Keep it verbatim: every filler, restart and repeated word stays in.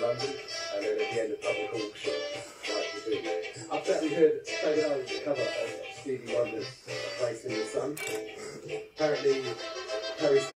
London, and then at the end of public auction, like we do. I bet we heard David Owens cover of Stevie Wonder's Place in the Sun. Apparently, Harry